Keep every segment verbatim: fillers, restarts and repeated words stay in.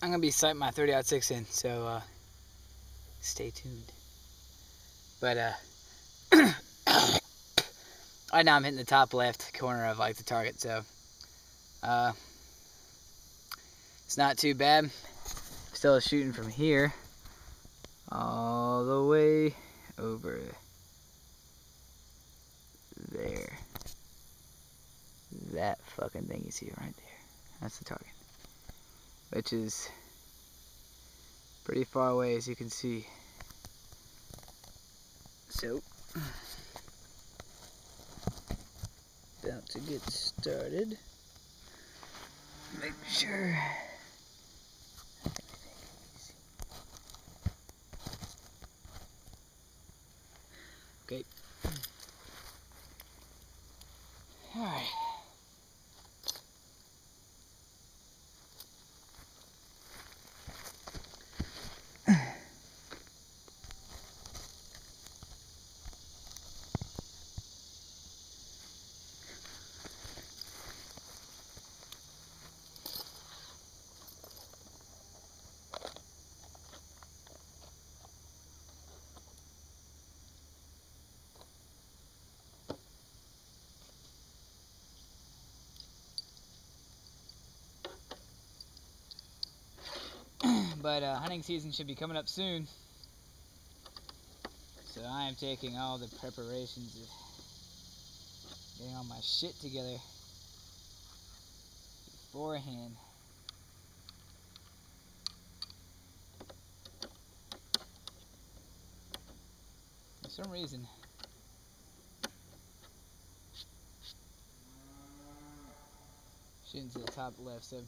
I'm gonna be sighting my thirty aught six in, so uh, stay tuned. But uh, right now I'm hitting the top left corner of like the target, so uh, it's not too bad. Still shooting from here all the way over there. That fucking thing you see right there. That's the target. Which is pretty far away, as you can see. So, about to get started. Make sure. Okay. Alright. But uh, hunting season should be coming up soon. So I am taking all the preparations of getting all my shit together beforehand. For some reason, shooting to the top left, so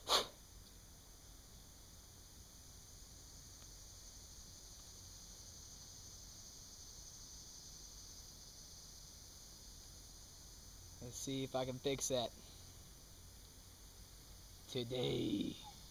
let's see if I can fix that today.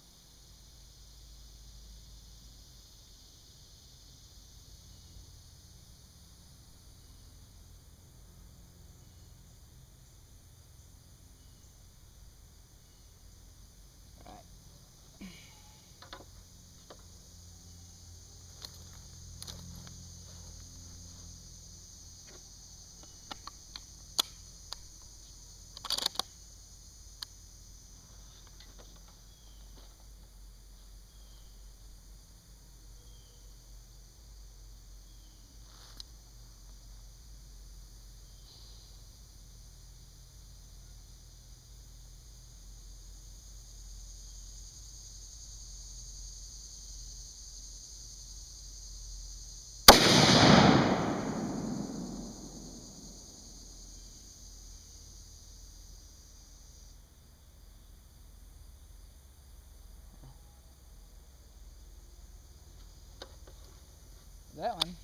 That one.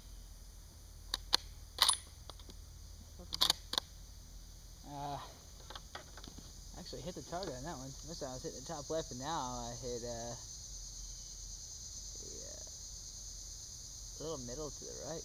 Uh, actually hit the target on that one. This time I was hitting the top left, and now I hit uh, yeah, a little middle to the right.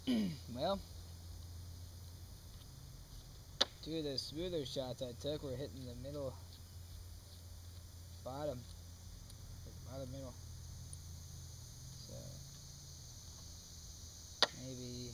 Well, two of the smoother shots I took were hitting the middle, bottom, bottom middle. So maybe.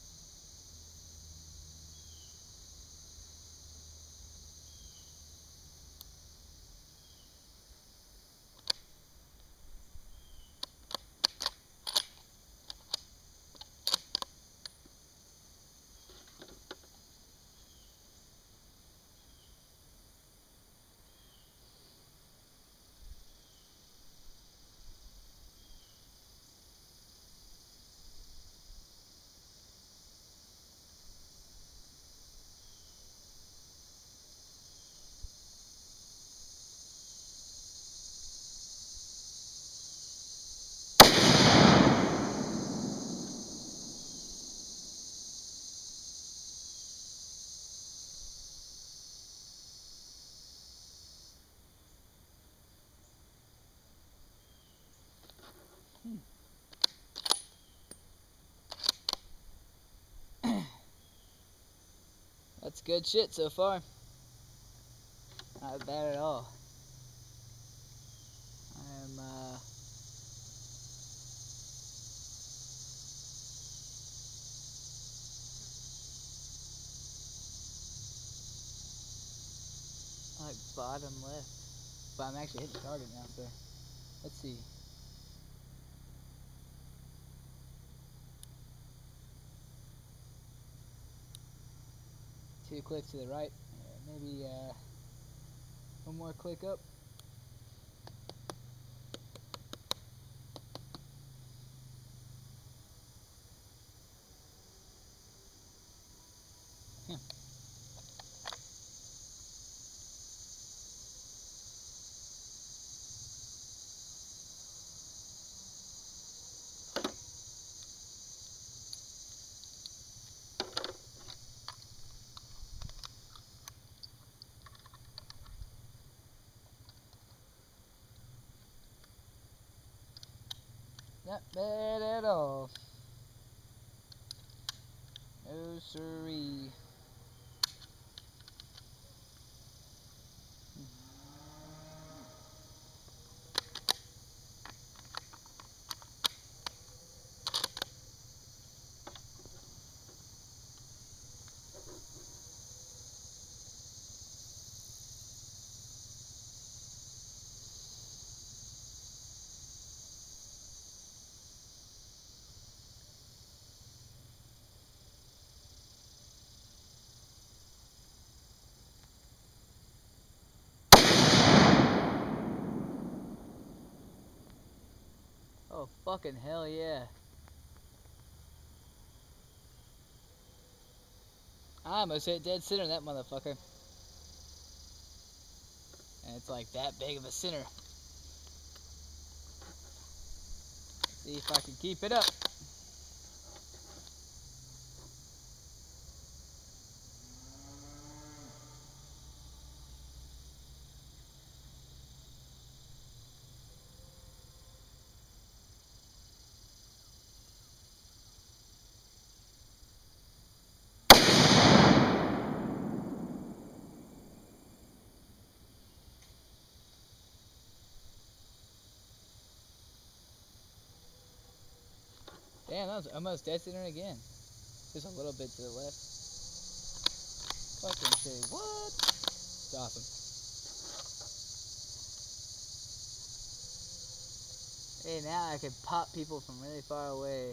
Hmm. That's good shit so far. Not bad at all. I'm uh like bottom left. But I'm actually hitting the target now, so let's see. Two clicks to the right. Yeah, maybe uh one more click up. Yeah. Not bad at all. No siree. Oh, fucking hell yeah. I almost hit dead center in that motherfucker. And it's like that big of a center. Let's see if I can keep it up. Damn, that was almost dead center again. Just a little bit to the left. Fucking say what? It's awesome. Hey, now I can pop people from really far away.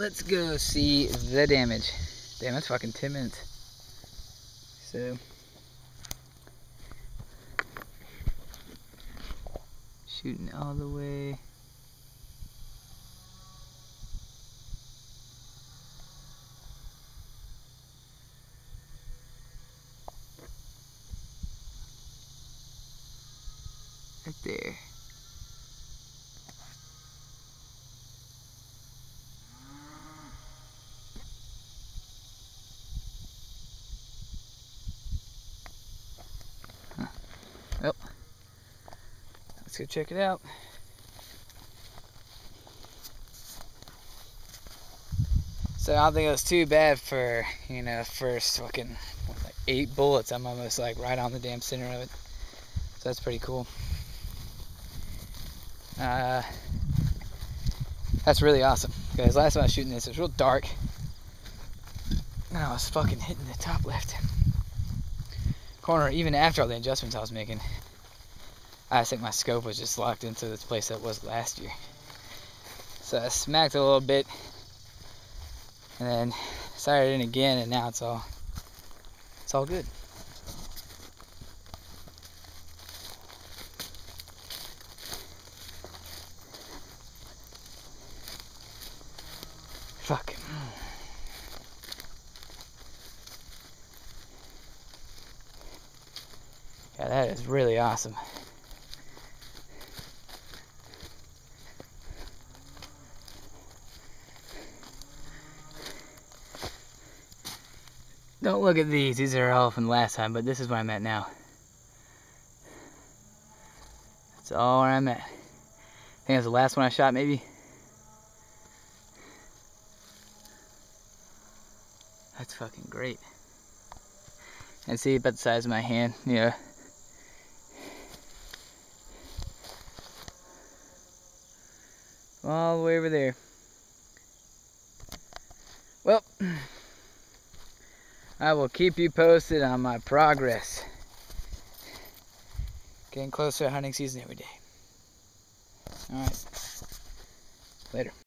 let's go see the damage. Damn, that's fucking ten minutes. So, shooting all the way. Right there. Huh. Well, let's go check it out. So I don't think it was too bad for, you know, first fucking what, like eight bullets. I'm almost like right on the damn center of it. So that's pretty cool. Uh, that's really awesome. Because last time I was shooting this, it was real dark. And I was fucking hitting the top left corner even after all the adjustments I was making. I think my scope was just locked into this place that was last year. So I smacked it a little bit. And then started in again, and now it's all it's all good. Fuck. Yeah, that is really awesome. Don't look at these. These are all from last time, but this is where I'm at now. That's all where I'm at. I think that's the last one I shot, maybe. That's fucking great. And see about the size of my hand, yeah. All the way over there. Well, I will keep you posted on my progress. Getting closer to hunting season every day. Alright. Later.